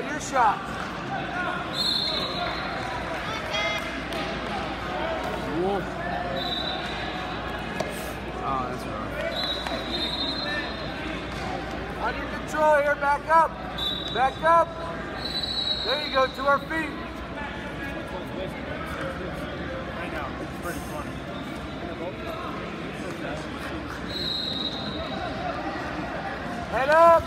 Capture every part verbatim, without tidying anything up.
your shot. Whoa. Oh, that's rough. Under control here, back up. Back up. There you go, to our feet. Right now, it's pretty funny. Head up.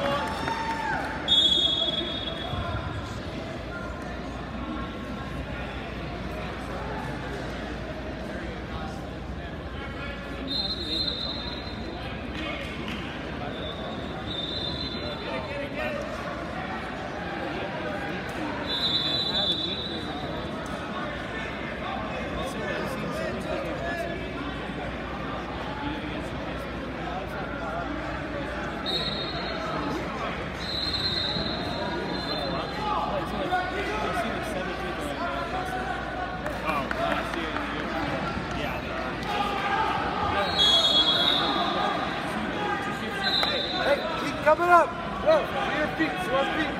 Coming up. Go. To your feet. To our feet.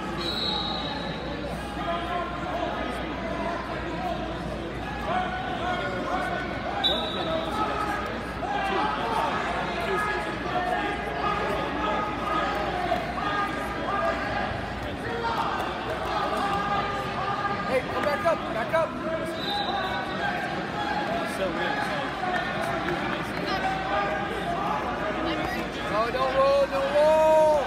Hey, come back up. Back up. So weird. No, don't roll. Don't roll.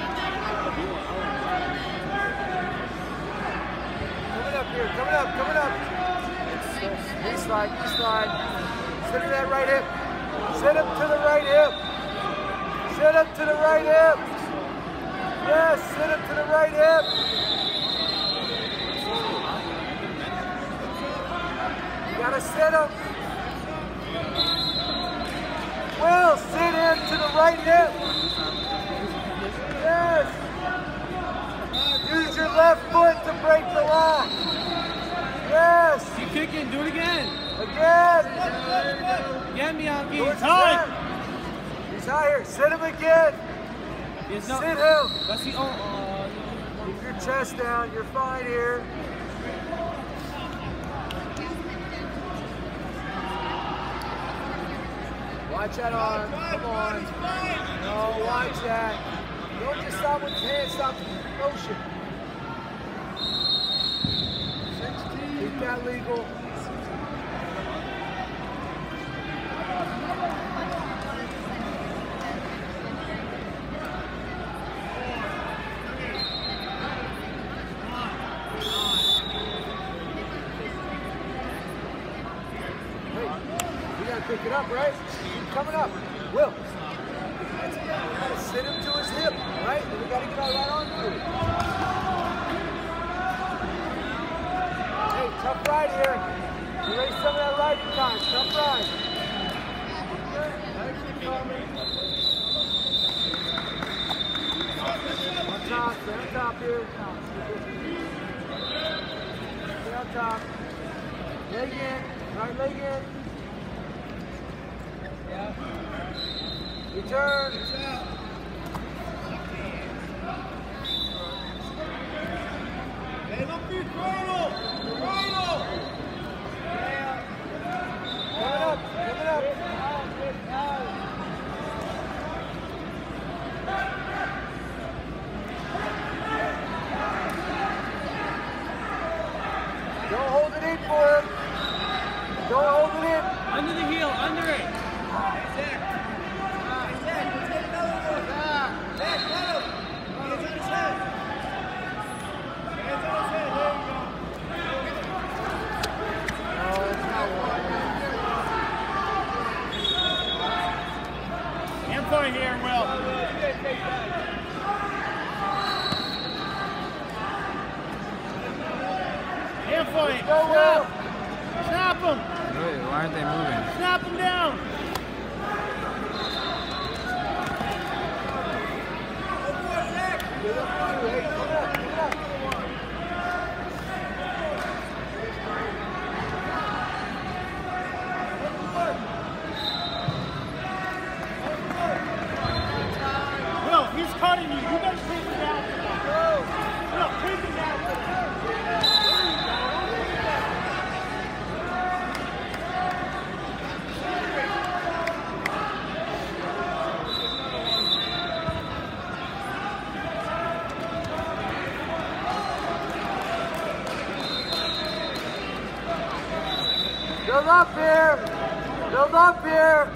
Coming up here. Coming up. Coming up. Knee slide. Knee slide. Sit to that right hip. Sit up to the right hip. Sit up to the right hip. Yes, sit up to the right hip. You gotta sit up. Will, sit in to the right hip. Yes. Use your left foot to break the lock. Yes. Keep kicking. Do it again. Again. Again, Bianchi. He's high. He's higher. Sit him again. Yes, no. Sit him. That's the, oh, uh, Keep your chest down. You're fine here. Watch that arm. Come on. No, watch that. Don't just stop with his hand. Stop the motion. Keep that legal. Pick it up, right? Keep coming up. Will. We gotta sit him to his hip, right? And we gotta get our right arm through it. Hey, tough ride here. Erase some of that riding time. Tough ride. On top, stay on top here. Stay on top. Leg in, right leg in. Return. Hey, look for your cradle! Cradle! Coming up, coming up. Don't hold it in for him. Don't hold it in. under the heel, under it. Point here, Will. Hand point. Go, Will. Snap him. Wait, why aren't they moving? Snap him down. Cutting you. You better take it out. Go. Build up here. Build up here.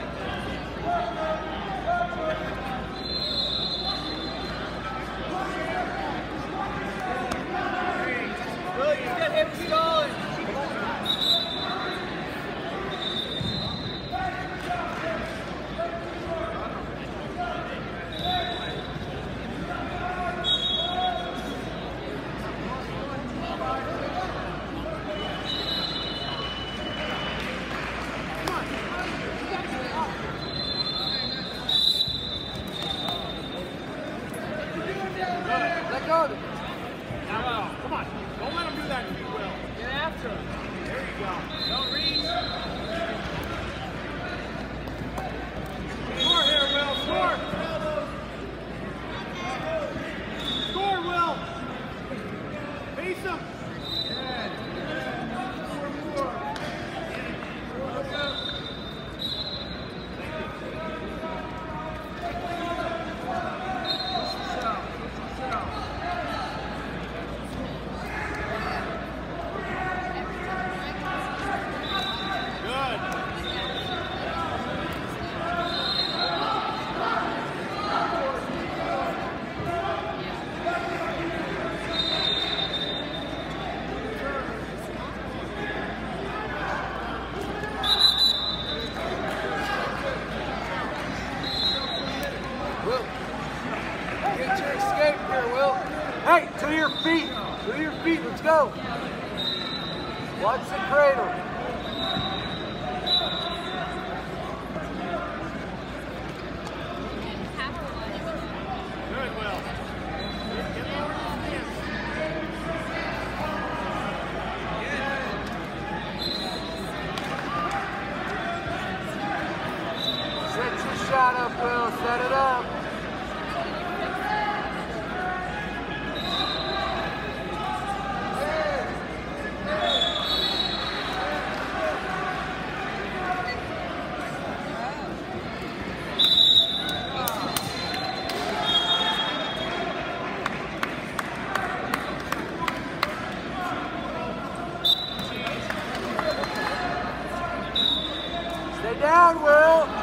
Will, you got him stalling. Let go of it. Now, come on. Don't let him do that to you, Will. Get after him. There you go. Don't reach. Score here, Will. Score. Score, Will. Face him. Will, get your escape here, Will. Hey, to your feet. To your feet. Let's go. Watch the cradle. Good, Will. Get lower in the stance. Set your shot up, Will. Set it up. Stay down, Will.